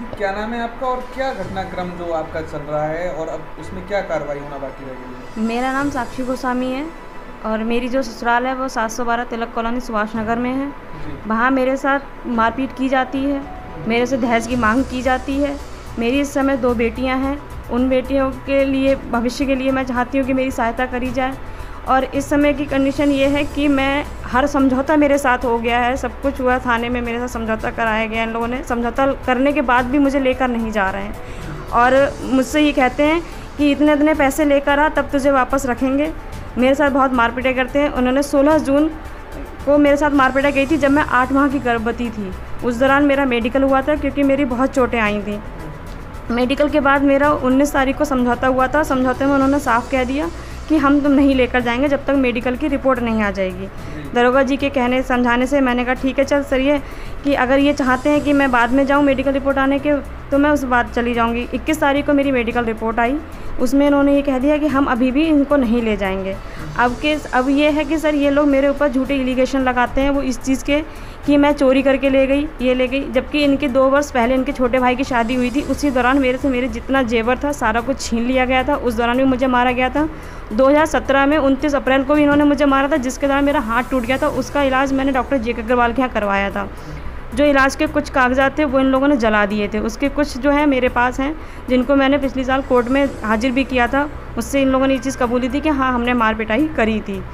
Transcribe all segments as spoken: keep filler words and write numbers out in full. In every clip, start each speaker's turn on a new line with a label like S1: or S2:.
S1: क्या नाम है आपका और क्या घटनाक्रम जो आपका चल रहा है और अब उसमें क्या कार्रवाई होना बाकी रह गई है?
S2: मेरा नाम साक्षी गोस्वामी है और मेरी जो ससुराल है वो सात सौ बारह तिलक कॉलोनी सुभाष नगर में है। वहाँ मेरे साथ मारपीट की जाती है, मेरे से दहेज की मांग की जाती है। मेरी इस समय दो बेटियां हैं, उन बेटियों के लिए भविष्य के लिए मैं चाहती हूँ कि मेरी सहायता करी जाए। और इस समय की कंडीशन ये है कि मैं हर समझौता मेरे साथ हो गया है, सब कुछ हुआ, थाने में मेरे साथ समझौता कराया गया। इन लोगों ने समझौता करने के बाद भी मुझे लेकर नहीं जा रहे हैं और मुझसे ये कहते हैं कि इतने इतने पैसे लेकर आ तब तुझे वापस रखेंगे। मेरे साथ बहुत मारपीटें करते हैं। उन्होंने सोलह जून को मेरे साथ मारपीटें गई थी जब मैं आठ माह की गर्भवती थी। उस दौरान मेरा मेडिकल हुआ था क्योंकि मेरी बहुत चोटें आई थी। मेडिकल के बाद मेरा उन्नीस तारीख को समझौता हुआ था। समझौते में उन्होंने साफ कह दिया कि हम तुम नहीं लेकर जाएंगे जब तक मेडिकल की रिपोर्ट नहीं आ जाएगी। दरोगा जी के कहने समझाने से मैंने कहा ठीक है चल सर, ये कि अगर ये चाहते हैं कि मैं बाद में जाऊं मेडिकल रिपोर्ट आने के तो मैं उस बाद चली जाऊंगी। इक्कीस तारीख को मेरी मेडिकल रिपोर्ट आई, उसमें इन्होंने ये कह दिया कि हम अभी भी इनको नहीं ले जाएंगे। अब के अब ये है कि सर ये लोग मेरे ऊपर झूठे एलिगेशन लगाते हैं वो इस चीज़ के कि मैं चोरी करके ले गई, ये ले गई, जबकि इनके दो वर्ष पहले इनके छोटे भाई की शादी हुई थी। उसी दौरान मेरे से मेरे जितना जेवर था सारा कुछ छीन लिया गया था। उस दौरान भी मुझे मारा गया था। दो हज़ार सत्रह में उनतीस अप्रैल को भी इन्होंने मुझे मारा था, जिसके दौरान मेरा हाथ टूट गया था। उसका इलाज मैंने डॉक्टर जे के अग्रवाल के यहाँ करवाया था। जो इलाज के कुछ कागजात थे वो इन लोगों ने जला दिए थे। उसके कुछ जो है मेरे पास हैं जिनको मैंने पिछले साल कोर्ट में हाजिर भी किया था। उससे इन लोगों ने ये चीज़ कबूली थी कि हाँ हमने मार पिटाई करी थी।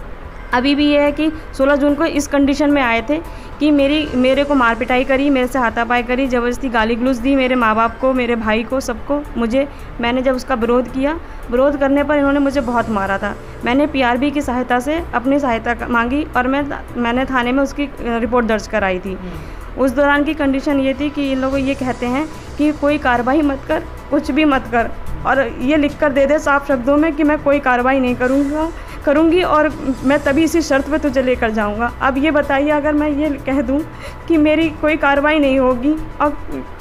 S2: अभी भी ये है कि सोलह जून को इस कंडीशन में आए थे कि मेरी मेरे को मार पिटाई करी, मेरे से हाथापाई करी, ज़बरदस्ती गाली गलौज दी मेरे माँ बाप को, मेरे भाई को, सबको। मुझे मैंने जब उसका विरोध किया, विरोध करने पर इन्होंने मुझे बहुत मारा था। मैंने पीआरबी की सहायता से अपनी सहायता मांगी और मैं मैंने थाने में उसकी रिपोर्ट दर्ज कराई थी। उस दौरान की कंडीशन ये थी कि इन लोग ये कहते हैं कि कोई कार्रवाई मत कर, कुछ भी मत कर, और ये लिख कर दे दे साफ शब्दों में कि मैं कोई कार्रवाई नहीं करूँगा करूँगी और मैं तभी इसी शर्त पे तुझे लेकर जाऊँगा। अब ये बताइए, अगर मैं ये कह दूँ कि मेरी कोई कार्रवाई नहीं होगी और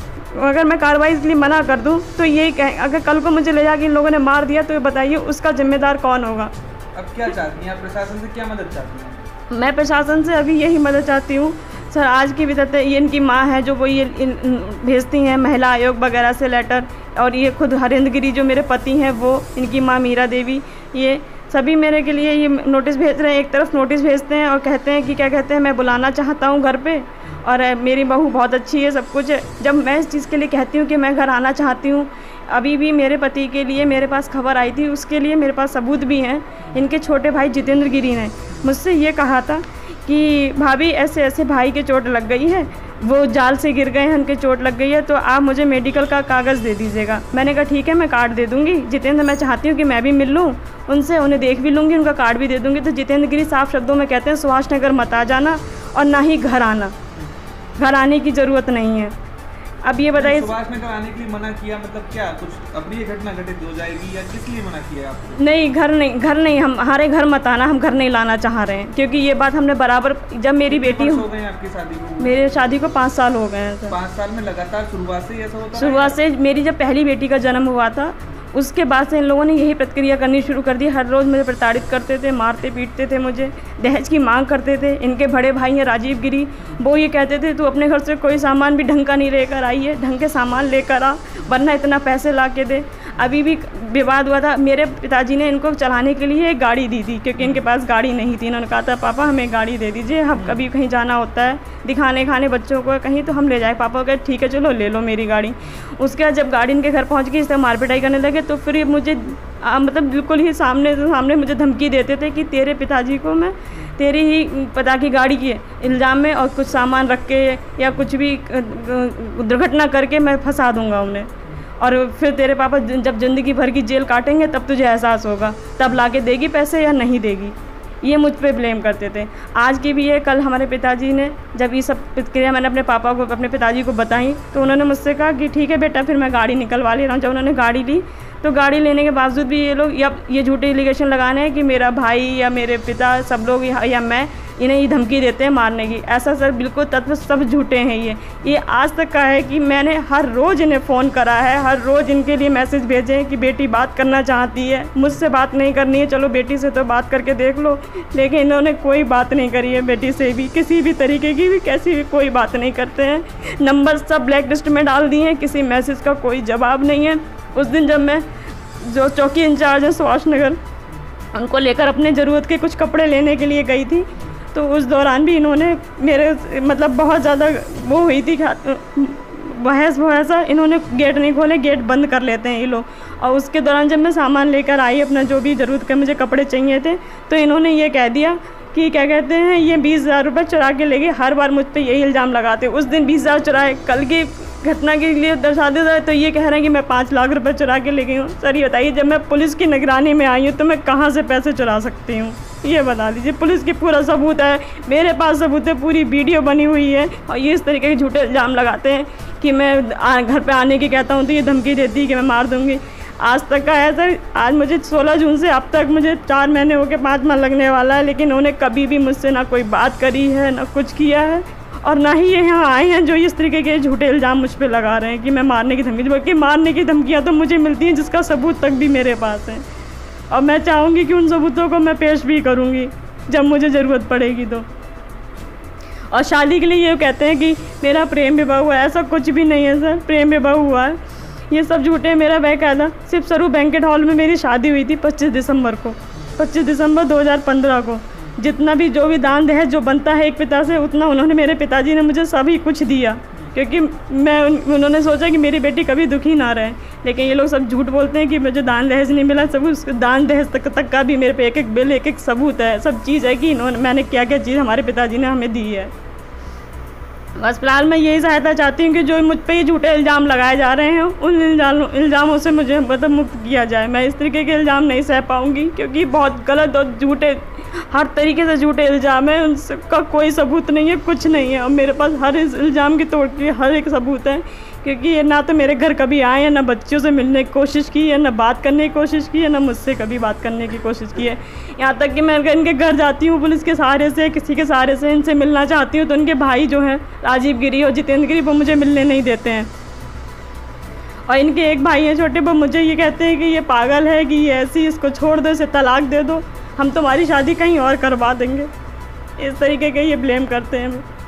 S2: अगर मैं कार्रवाई इसलिए मना कर दूँ तो यही कह, अगर कल को मुझे ले जाके इन लोगों ने मार दिया तो ये बताइए उसका जिम्मेदार कौन होगा।
S1: अब क्या चाहती हैं आप? प्रशासन से क्या मदद चाहती हैं?
S2: मैं प्रशासन से अभी यही मदद चाहती हूँ सर। आज की भी तक ये इनकी माँ है जो वो ये भेजती हैं महिला आयोग वगैरह से लेटर, और ये खुद हरेंद्र गिरी जो मेरे पति हैं वो, इनकी माँ मीरा देवी, ये सभी मेरे के लिए ये नोटिस भेज रहे हैं। एक तरफ नोटिस भेजते हैं और कहते हैं कि क्या कहते हैं मैं बुलाना चाहता हूँ घर पे, और मेरी बहू बहुत अच्छी है, सब कुछ है। जब मैं इस चीज़ के लिए कहती हूँ कि मैं घर आना चाहती हूँ, अभी भी मेरे पति के लिए मेरे पास खबर आई थी, उसके लिए मेरे पास सबूत भी हैं। इनके छोटे भाई जितेंद्र गिरी ने मुझसे ये कहा था कि भाभी ऐसे ऐसे भाई के चोट लग गई है, वो जाल से गिर गए हैं, उनके चोट लग गई है, तो आप मुझे मेडिकल का कागज़ दे दीजिएगा। मैंने कहा ठीक है मैं कार्ड दे दूँगी। जितेंद्र मैं चाहती हूँ कि मैं भी मिल लूँ उनसे, उन्हें देख भी लूँगी, उनका कार्ड भी दे दूँगी। तो जितेंद्र गिरी साफ शब्दों में कहते हैं सुभाष नगर मत आ जाना और ना ही घर आना, घर आने की ज़रूरत नहीं है। अब ये बताइए,
S1: सुभाष नगर आने के लिए मना किया मतलब क्या कुछ अप्रिय घटना घटित हो जाएगी या किस लिए मना किया आपको?
S2: नहीं घर नहीं, घर नहीं, हम हमारे घर मत आना, हम घर नहीं लाना चाह रहे हैं, क्योंकि ये बात हमने बराबर, जब मेरी बेटी
S1: हो गए आपकी शादी को?
S2: मेरे शादी को पाँच साल हो गए हैं।
S1: पाँच साल में लगातार शुरुआत से ऐसा होता?
S2: शुरुआत से मेरी जब पहली बेटी का जन्म हुआ था उसके बाद से इन लोगों ने यही प्रतिक्रिया करनी शुरू कर दी। हर रोज़ मुझे प्रताड़ित करते थे, मारते पीटते थे, मुझे दहेज की मांग करते थे। इनके बड़े भाई हैं राजीव गिरी, वो ये कहते थे तू अपने घर से कोई सामान भी ढंग का नहीं लेकर आई है, ढंग के सामान लेकर आ वरना इतना पैसे ला के दे। अभी भी विवाद हुआ था, मेरे पिताजी ने इनको चलाने के लिए एक गाड़ी दी थी क्योंकि इनके पास गाड़ी नहीं थी। इन्होंने कहा था पापा हमें गाड़ी दे दीजिए, हम कभी कहीं जाना होता है दिखाने खाने बच्चों को कहीं तो हम ले जाए। पापा कहे ठीक है चलो ले लो मेरी गाड़ी। उसके बाद जब गाड़ी इनके घर पहुंच गई, इस तरह मारपिटाई करने लगे, तो फिर मुझे आ, मतलब बिल्कुल ही सामने सामने मुझे धमकी देते थे कि तेरे पिताजी को मैं तेरी ही पिता की गाड़ी के इल्ज़ाम में और कुछ सामान रख के या कुछ भी दुर्घटना करके मैं फंसा दूंगा उन्हें, और फिर तेरे पापा जब ज़िंदगी भर की जेल काटेंगे तब तुझे एहसास होगा, तब ला के देगी पैसे या नहीं देगी। ये मुझ पे ब्लेम करते थे। आज की भी ये, कल हमारे पिताजी ने जब ये सब प्रतिक्रिया मैंने अपने पापा को, अपने पिताजी को बताई, तो उन्होंने मुझसे कहा कि ठीक है बेटा फिर मैं गाड़ी निकलवा ले रहा हूँ। जब उन्होंने गाड़ी ली तो गाड़ी लेने के बावजूद भी ये लोग या ये झूठे एलिगेशन लगाने हैं कि मेरा भाई या मेरे पिता सब लोग या, या मैं इन्हें ये धमकी देते हैं मारने की। ऐसा सर बिल्कुल तत्व सब झूठे हैं। ये ये आज तक का है कि मैंने हर रोज़ इन्हें फ़ोन करा है, हर रोज़ इनके लिए मैसेज भेजे हैं कि बेटी बात करना चाहती है, मुझसे बात नहीं करनी है, चलो बेटी से तो बात करके देख लो। लेकिन इन्होंने कोई बात नहीं करी है बेटी से भी, किसी भी तरीके की भी, कैसी भी कोई बात नहीं करते हैं। नंबर सब ब्लैक लिस्ट में डाल दिए हैं, किसी मैसेज का कोई जवाब नहीं है। उस दिन जब मैं जो चौकी इंचार्ज है सुभाष नगर, उनको लेकर अपने ज़रूरत के कुछ कपड़े लेने के लिए गई थी, तो उस दौरान भी इन्होंने मेरे मतलब बहुत ज़्यादा वो हुई थी, बहस बहसा, इन्होंने गेट नहीं खोले, गेट बंद कर लेते हैं ये लोग। और उसके दौरान जब मैं सामान लेकर आई, अपना जो भी ज़रूरत के मुझे कपड़े चाहिए थे, तो इन्होंने ये कह दिया कि क्या कहते हैं, ये बीस हज़ार रुपये चुरा के ले गए। हर बार मुझ पर यही इल्ज़ाम लगाते। उस दिन बीस हज़ार चुराए, कल की घटना के लिए दर्शा देता है तो ये कह रहे हैं कि मैं पाँच लाख रुपए चुरा के ले गई हूँ। सर ये बताइए, जब मैं पुलिस की निगरानी में आई हूँ तो मैं कहाँ से पैसे चुरा सकती हूँ, ये बता दीजिए। पुलिस की पूरा सबूत है, मेरे पास सबूत है, पूरी वीडियो बनी हुई है। और ये इस तरीके के झूठे इल्ज़ाम लगाते हैं कि मैं घर पे आने की कहता हूँ तो ये धमकी देती है कि मैं मार दूँगी। आज तक का है सर, आज मुझे सोलह जून से अब तक मुझे चार महीने हो के पाँच माह लगने वाला है, लेकिन उन्होंने कभी भी मुझसे ना कोई बात करी है, ना कुछ किया है। और ना ही ये यहाँ आए हैं जो इस तरीके के झूठे इल्ज़ाम मुझ पे लगा रहे हैं कि मैं मारने की धमकी, बल्कि मारने की धमकियाँ तो मुझे मिलती हैं जिसका सबूत तक भी मेरे पास है। और मैं चाहूँगी कि उन सबूतों को मैं पेश भी करूँगी जब मुझे ज़रूरत पड़ेगी तो। और शादी के लिए ये कहते हैं कि मेरा प्रेम विवाह हुआ है, ऐसा कुछ भी नहीं है सर, प्रेम विवाह हुआ है, ये सब झूठे। मेरा बाकायदा सिर्फ सरू बैंकेट हॉल में मेरी शादी हुई थी पच्चीस दिसंबर को, पच्चीस दिसंबर दो हज़ार पंद्रह को। जितना भी जो भी दान दहेज जो बनता है एक पिता से, उतना उन्होंने, मेरे पिताजी ने मुझे सभी कुछ दिया, क्योंकि मैं उन, उन्होंने सोचा कि मेरी बेटी कभी दुखी ना रहे। लेकिन ये लोग सब झूठ बोलते हैं कि मुझे दान दहेज नहीं मिला। सब उस दान दहेज तक तक का भी मेरे पे एक एक बिल, एक एक सबूत है, सब चीज़ है कि इन्होंने, मैंने क्या क्या चीज़ हमारे पिताजी ने हमें दी है। बस फिलहाल मैं यही सहायता चाहती हूँ कि जो मुझ पे ये झूठे इल्ज़ाम लगाए जा रहे हैं, उन इल्ज़ाम इल्ज़ामों से मुझे मतलब मुक्त किया जाए। मैं इस तरीके के इल्ज़ाम नहीं सह पाऊँगी, क्योंकि बहुत गलत और झूठे, हर तरीके से झूठे इल्ज़ाम है, उनका कोई सबूत नहीं है, कुछ नहीं है। और मेरे पास हर इस इल्ज़ाम की तोड़ के हर एक सबूत है, क्योंकि ये ना तो मेरे घर कभी आए हैं, ना बच्चों से मिलने की कोशिश की है, ना बात करने की कोशिश की है, ना मुझसे कभी बात करने की कोशिश की है। यहाँ तक कि मैं अगर इनके घर जाती हूँ पुलिस के सहारे से, किसी के सहारे से इनसे मिलना चाहती हूँ, तो इनके भाई जो हैं राजीव गिरी और जितेंद्र गिरी, वो मुझे मिलने नहीं देते हैं। और इनके एक भाई हैं छोटे, वो मुझे ये कहते हैं कि ये पागल है, कि ये ऐसी, इसको छोड़ दो, इसे तलाक दे दो, हम तुम्हारी शादी कहीं और करवा देंगे। इस तरीके के ये ब्लेम करते हैं।